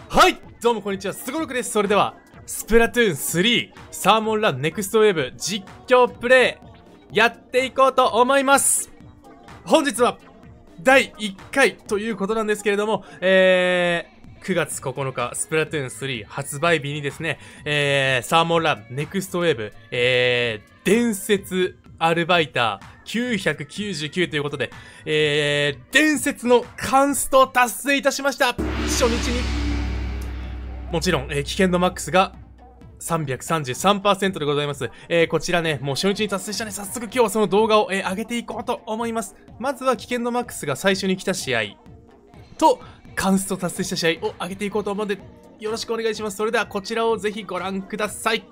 はい、どうもこんにちは、すごろくです。それでは、スプラトゥーン3、サーモンランネクストウェーブ実況プレイ、やっていこうと思います。本日は、第1回ということなんですけれども、9月9日、スプラトゥーン3発売日にですね、サーモンランネクストウェーブ、伝説アルバイター999ということで、伝説のカンストを達成いたしました。初日に。もちろん、危険度マックスが333% でございます。こちらね、もう初日に達成したね。早速今日はその動画を、上げていこうと思います。まずは危険度マックスが最初に来た試合と、カンスト達成した試合を上げていこうと思うので、よろしくお願いします。それではこちらをぜひご覧ください。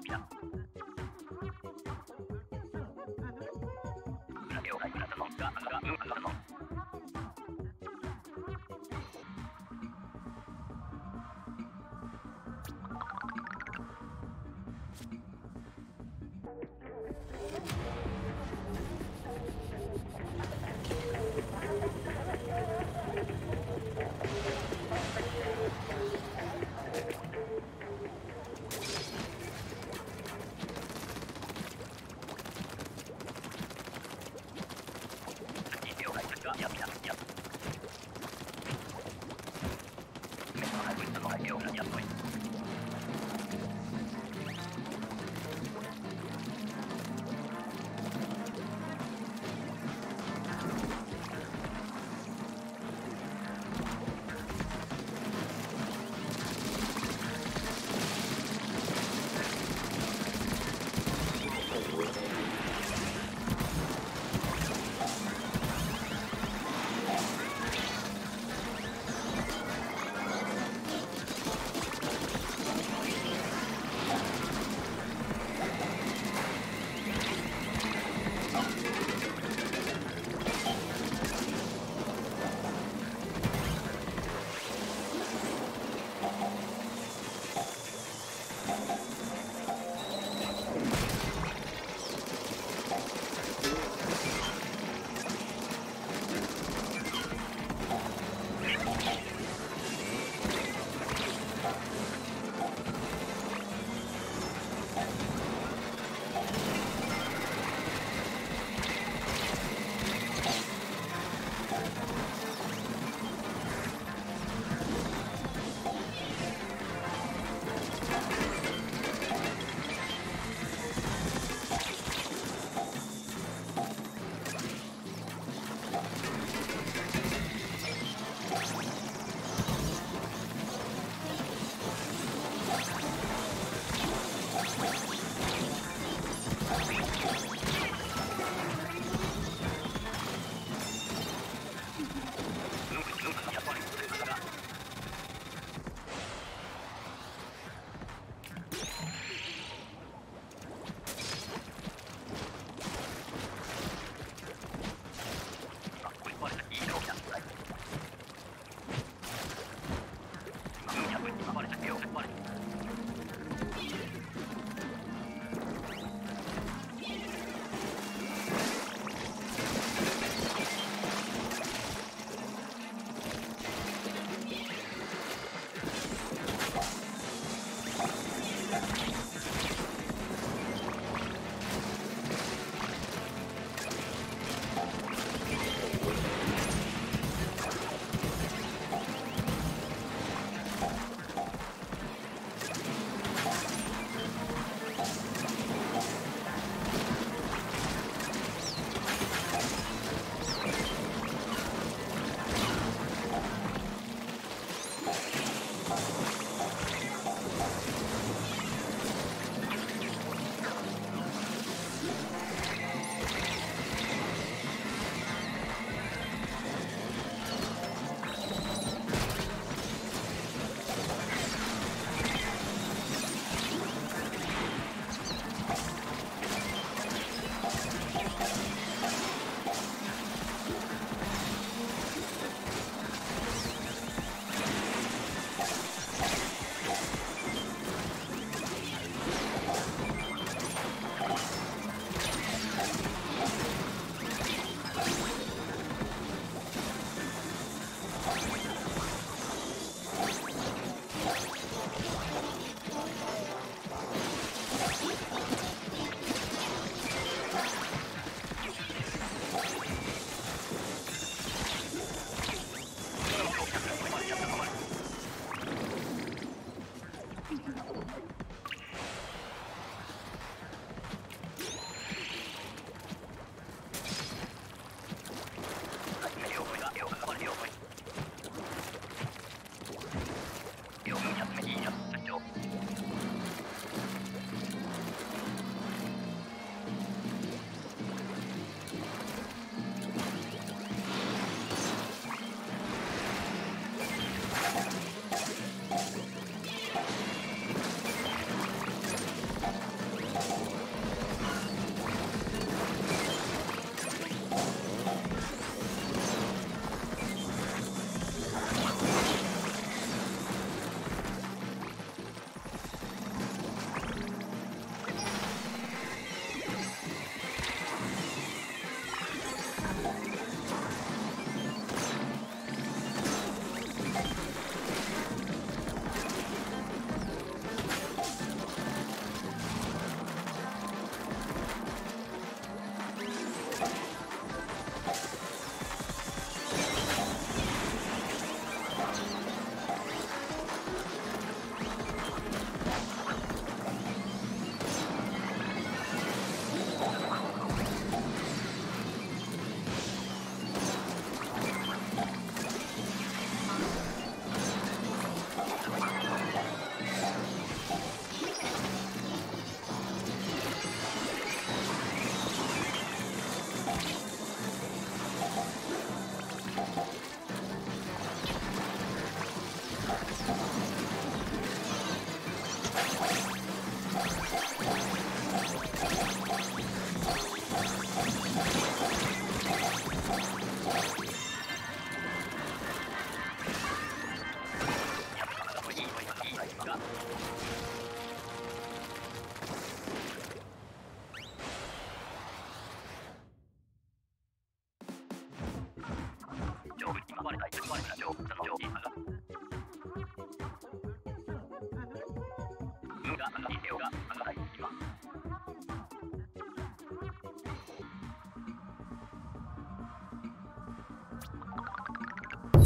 了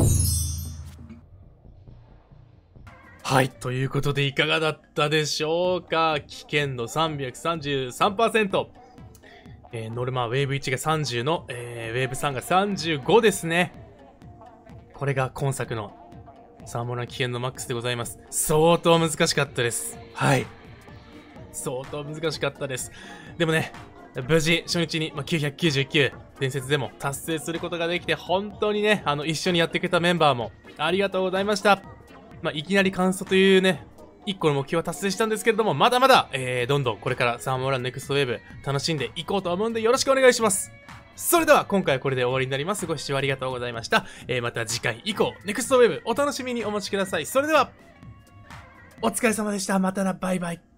はい。ということでいかがだったでしょうか。危険度 333%。ノルマウェーブ1が30の、ウェーブ3が35ですね。これが今作のサーモンラン危険度マックスでございます。相当難しかったです。はい。相当難しかったです。でもね、無事初日に、999伝説でも達成することができて、本当にね、一緒にやってくれたメンバーもありがとうございました。いきなり完走というね、1個の目標は達成したんですけれども、まだまだ、どんどんこれからサーモンランネクストウェーブ楽しんでいこうと思うんでよろしくお願いします。それでは今回はこれで終わりになります。ご視聴ありがとうございました。また次回以降、ネクストウェーブお楽しみにお待ちください。それでは、お疲れ様でした。またな、バイバイ。